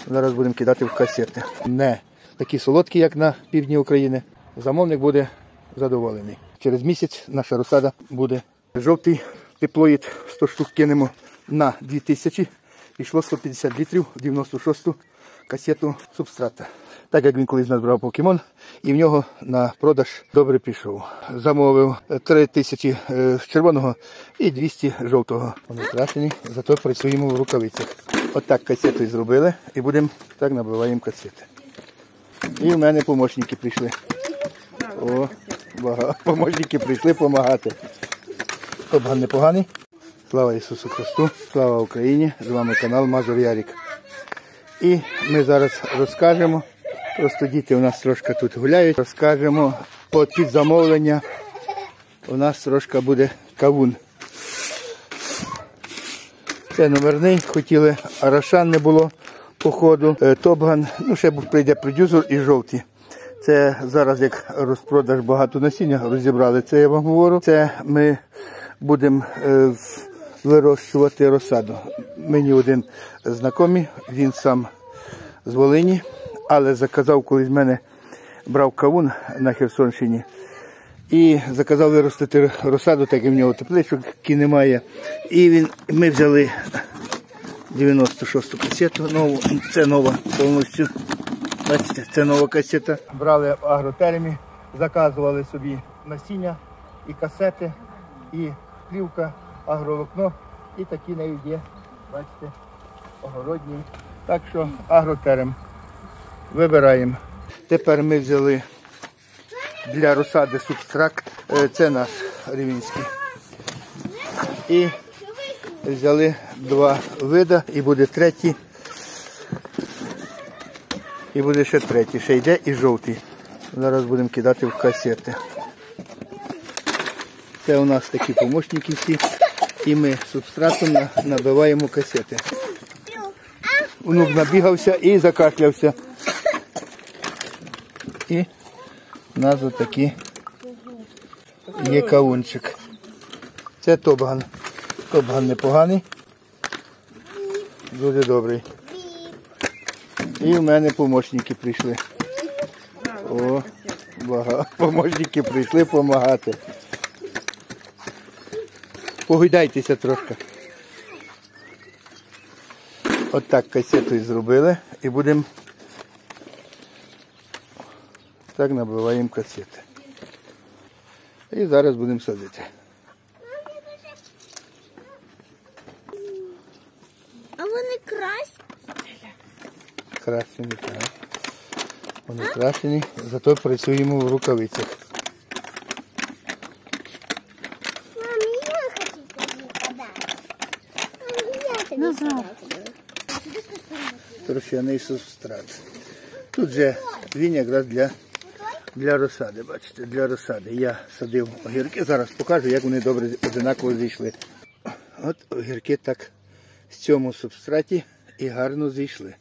Зараз будемо кидати в касети. Не такі солодкі, як на півдні України. Замовник буде задоволений. Через місяць наша розсада буде. Жовтий теплоїд 100 штук кинемо на 2000. Пішло 150 літрів в 96-ту касету субстрата. Так як він колись назбирав покемон, і в нього на продаж добре пішов. Замовив 3000 червоного і 200 жовтого. Вони крашені, зато працюємо в рукавицях. Отак касету зробили і будемо так набиваємо касети. І в мене помічники прийшли. О, помічники прийшли допомагати. Тобган непоганий. Слава Ісусу Христу, слава Україні. З вами канал Мазур Ярик. І ми зараз розкажемо, просто діти у нас трошки тут гуляють, розкажемо під замовлення. У нас трошки буде кавун. Це номерний, хотіли, Арашан не було по ходу. Тобган, ще прийде продюсер і жовті. Це зараз як розпродаж багато насіння розібрали, це я вам говорю. Це ми будемо вирощувати розсаду. Мені один знайомий, він сам з Волині, але заказав, коли з мене брав кавун на Херсонщині, і заказав виростити розсаду, так як в нього тепличок немає. І ми взяли 96-ту касету, нову, це нова повністю, бачите, це нова касета. Брали в агротермі, заказували собі насіння і касети, і плівка, агроволокно, і такі навіть є, бачите, огородні. Так що агротерм вибираємо. Тепер ми взяли для розсади субстракт, це наш рівненський. І взяли два види, і буде третій, і буде ще третій, ще йде і жовтий. Зараз будемо кидати в касети. Це у нас такі помічники всі, і ми субстратом набиваємо касети. Внук набігався і закашлявся. І у нас отакий є кавунчик. Це тобган. Тобган непоганий, дуже добрий. І в мене помічники прийшли. О, помічники прийшли допомагати. Погойдайтеся трошки. Отак касету зробили і будемо так набиваємо касети. І зараз будемо садити. А вони красні? Красені, так. Вони красені, зато працюємо в рукавицях. Торфяний субстрат. Тут же він якраз для розсади, бачите, для розсади. Я садив огірки, зараз покажу, як вони добре одинаково зійшли. От огірки так з цьому субстраті і гарно зійшли.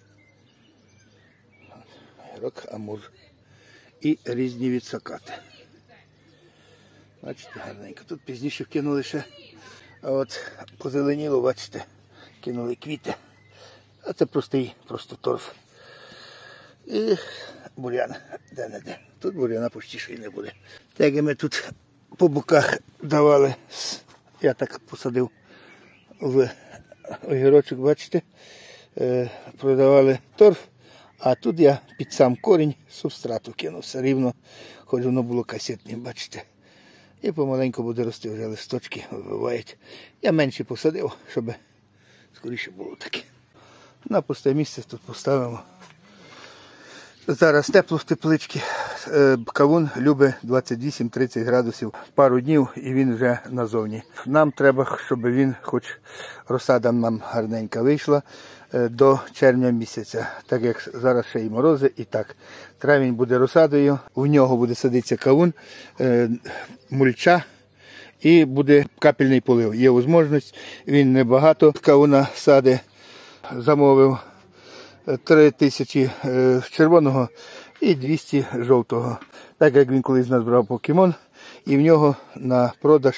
Огірок, амур. І різні відсокати. Бачите, гарненько. Тут пізніше вкинули ще, а от позеленіло, бачите, кинули квіти. А це просто торф. І бур'ян де-не-де. Тут бур'яна почти що й не буде. Так як ми тут по боках давали, я так посадив в огірочок, бачите, продавали торф, а тут я під сам корінь субстрату кинув все рівно, хоч воно було касетним, бачите. І помаленьку буде рости, вже листочки вибивають. Я менше посадив, щоб скоріше було таке. На пусте місце тут поставимо. Зараз тепло в тепличці. Кавун любить 28-30 градусів. Пару днів і він вже назовні. Нам треба, щоб він, хоч розсада нам гарненька вийшла, до червня місяця. Так як зараз ще й морози, і так. Травень буде розсадою, у нього буде садитися кавун, мульча і буде капельний полив. Є можливість, він небагато кавуна сади. Замовив 3000 червоного і 200 жовтого. Так як він колись назбирав покемон, і в нього на продаж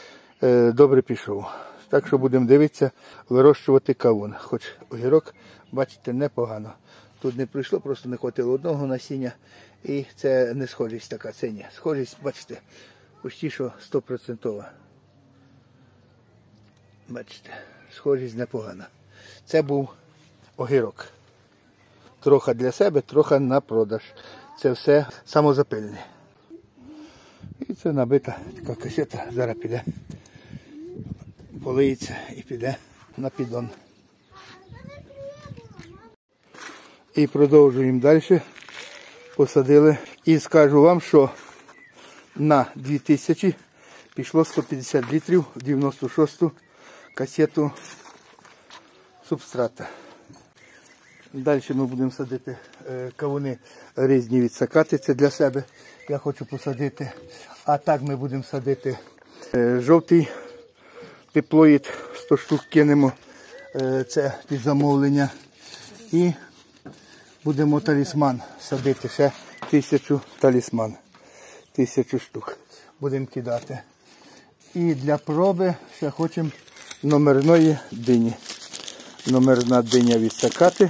добре пішов. Так що будемо дивитися, вирощувати кавун. Хоч огірок Бачите, непогано. Тут не прийшло, просто не хватило одного насіння. І це не схожість така, це ні. Схожість, бачите, почти що 100%. Бачите, схожість непогана. Це був огірок. Трохи для себе, трохи на продаж. Це все самозапильне. І це набита така касета. Зараз піде, полиється і піде на піддон. І продовжуємо далі. Посадили. І скажу вам, що на 2000 пішло 150 літрів в 96-ту касету субстрата. Далі ми будемо садити кавуни різні відсакати, це для себе я хочу посадити. А так ми будемо садити жовтий диплоїд, 100 штук кинемо, це під замовлення. І будемо талісман садити, ще 1000 талісман, 1000 штук будемо кидати. І для проби ще хочемо номерної дині. Номерна диня відсакати.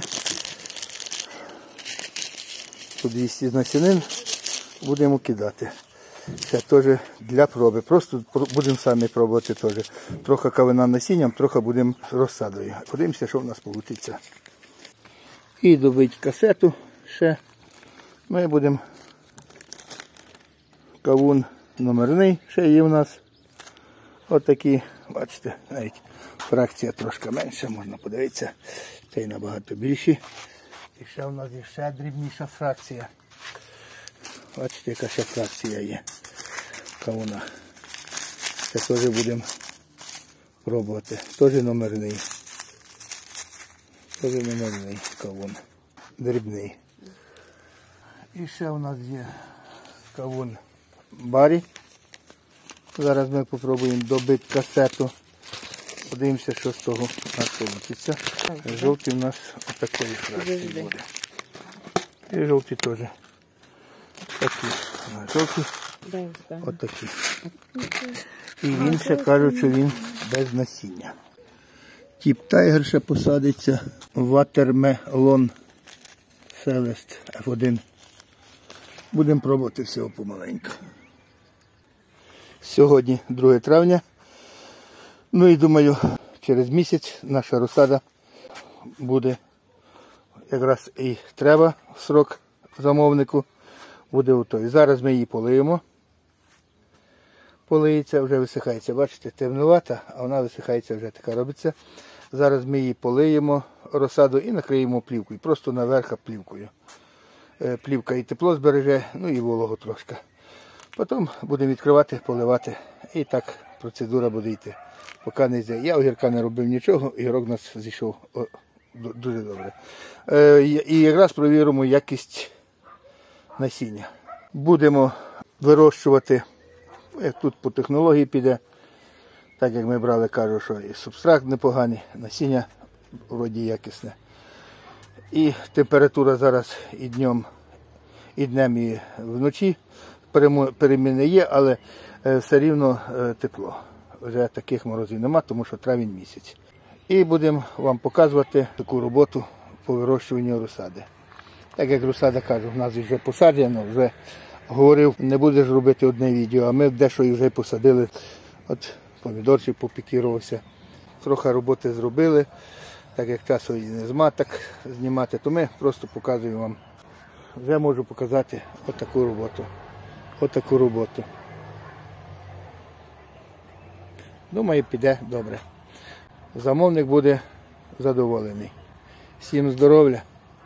Тут 200 насінин будемо кидати. Це теж для проби. Просто будемо самі пробувати теж. Трохи кавуна насінням, трохи будемо розсадою. Подивимося, що в нас вийде. І добити касету ще. Ми будемо кавун номерний, ще є в нас. Отакі, бачите, навіть фракція трошки менша, можна подивитися. Цей набагато більший. І ще в нас є ще дрібніша фракція. Бачите, яка ще фракція є кавуна. Це теж будемо пробувати. Теж номерний. Теж номерний кавун. Дрібний. І ще у нас є кавун Барі. Зараз ми спробуємо добити касету. Подивимося, що з того у нас вийде. Жовтий у нас отакої фракції буде. І жовті теж. Такі. Жовті. Отакі. І він ще кажуть, що він без насіння. Тіп Тайгер ще посадиться. Ватермелон Селест F1. Будемо пробувати всього помаленьку. Сьогодні 2 травня. Ну і думаю, через місяць наша розсада буде, якраз і треба срок замовнику, буде готовий. Зараз ми її полиємо. Полиється, вже висихається, бачите, темнувата, а вона висихається, вже така робиться. Зараз ми її полиємо, розсаду, і накриємо плівкою, просто наверх плівкою. Плівка і тепло збереже, ну і вологу трошки. Потім будемо відкривати, поливати, і так процедура буде йти. Поки не йде. Я огірка не робив нічого, огірок у нас зійшов дуже добре. І якраз перевіримо якість насіння. Будемо вирощувати, як тут по технології піде, так як ми брали, кажу, що і субстрат непоганий, насіння вроді якісне. І температура зараз і днем, і вночі переміни є, але все рівно тепло. Вже таких морозів нема, тому що травень місяць. І будемо вам показувати таку роботу по вирощуванню розсади. Так як розсада, кажу, в нас вже посаджено, вже говорив, не будеш робити одне відео, а ми дещо і вже посадили. От помідорчик попікірувався. Трохи роботи зробили, так як часу і не зма так знімати, то ми просто показуємо вам. Вже можу показати отаку роботу. Отаку роботу. Думаю, піде добре. Замовник буде задоволений. Всім здоров'я.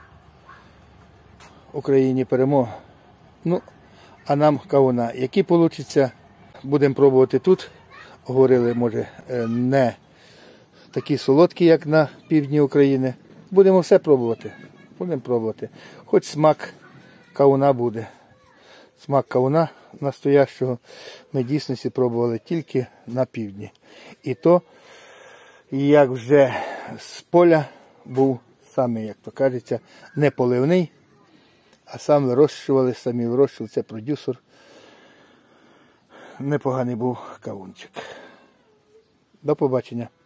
Україні перемога. Ну, а нам кавуна. Які вийде, будемо пробувати тут. Говорили, може, не такі солодкі, як на півдні України. Будемо все пробувати. Будемо пробувати. Хоч смак кавуна буде. Смак кавуна настоящого ми дійсно пробували тільки на півдні. І то, як вже з поля був саме, як то кажеться, не поливний, а сам вирощували, самі вирощували, це продюсер. Непоганий був кавунчик. До побачення.